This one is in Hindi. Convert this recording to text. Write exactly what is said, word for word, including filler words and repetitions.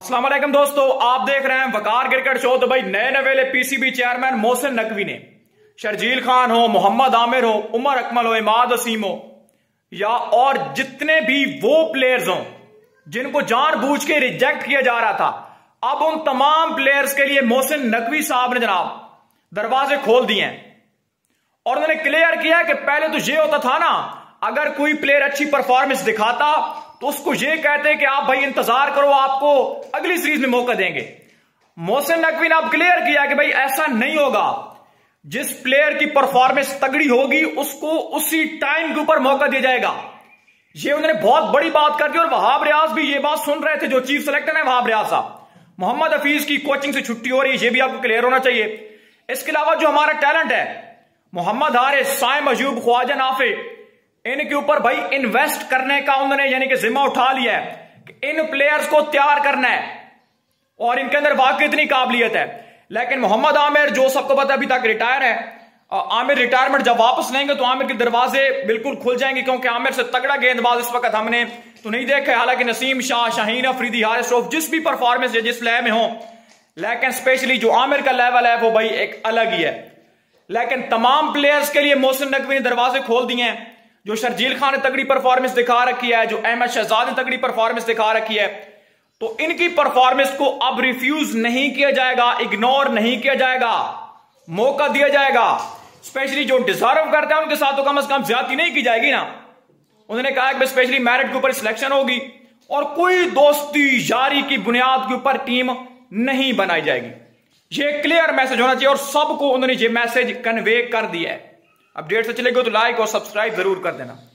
अस्सलाम वालेकुम दोस्तों, आप देख रहे हैं वकार क्रिकेट शो। तो भाई नए नवेले पीसीबी चेयरमैन मोहसिन नकवी ने शर्जील खान हो, मोहम्मद आमिर हो, उमर अकमल हो, इमाद वसीम हो या और जितने भी वो प्लेयर्स हों जिनको जानबूझ के रिजेक्ट किया जा रहा था, अब उन तमाम प्लेयर्स के लिए मोहसिन नकवी साहब ने जनाब दरवाजे खोल दिए हैं और उन्होंने क्लियर किया कि पहले तो ये होता था ना, अगर कोई प्लेयर अच्छी परफॉर्मेंस दिखाता तो उसको ये कहते कि आप भाई इंतजार करो, आपको अगली सीरीज में मौका देंगे। मोहसिन नकवी ने अब क्लियर किया कि भाई ऐसा नहीं होगा, जिस प्लेयर की परफॉर्मेंस तगड़ी होगी उसको उसी टाइम के ऊपर मौका दिया जाएगा। ये उन्होंने बहुत बड़ी बात कर दी और वहाब रियाज भी ये बात सुन रहे थे, जो चीफ सेलेक्टर है वहाब रियाज साहब। मोहम्मद हफीज की कोचिंग से छुट्टी हो रही है, ये भी आपको क्लियर होना चाहिए। इसके अलावा जो हमारा टैलेंट है, मोहम्मद हारिस, साइम अयूब, ख्वाजा नाफे, इनके ऊपर भाई इन्वेस्ट करने का उन्होंने यानी कि जिम्मा उठा लिया है कि इन प्लेयर्स को तैयार करना है और इनके अंदर वाकई इतनी काबिलियत है। लेकिन मोहम्मद आमिर, जो सबको पता अभी तक रिटायर है, आमिर रिटायरमेंट जब वापस लेंगे तो आमिर के दरवाजे बिल्कुल खुल जाएंगे, क्योंकि आमिर से तगड़ा गेंदबाज इस वक्त हमने तो नहीं देखा है। हालांकि नसीम शाह, शाहीन अफरीदी, हारिस रऊफ जिस भी परफॉर्मेंस है, जिस लय में हो, लेकिन स्पेशली जो आमिर का लेवल है वो भाई एक अलग ही है। लेकिन तमाम प्लेयर्स के लिए मोहसिन नकवी ने दरवाजे खोल दिए हैं। जो शर्जील खान ने तगड़ी परफॉर्मेंस दिखा रखी है, जो अहमद शहजाद ने तगड़ी परफॉर्मेंस दिखा रखी है, तो इनकी परफॉर्मेंस को अब रिफ्यूज नहीं किया जाएगा, इग्नोर नहीं किया जाएगा, मौका दिया जाएगा। स्पेशली जो डिजर्व करते हैं उनके साथ तो कम से कम ज्यादती नहीं की जाएगी ना। उन्होंने कहा कि स्पेशली मेरिट के ऊपर सिलेक्शन होगी और कोई दोस्ती यारी की बुनियाद के ऊपर टीम नहीं बनाई जाएगी। ये क्लियर मैसेज होना चाहिए और सबको उन्होंने ये मैसेज कन्वे कर दिया है। अपडेट से चलेगा तो लाइक और सब्सक्राइब जरूर कर देना।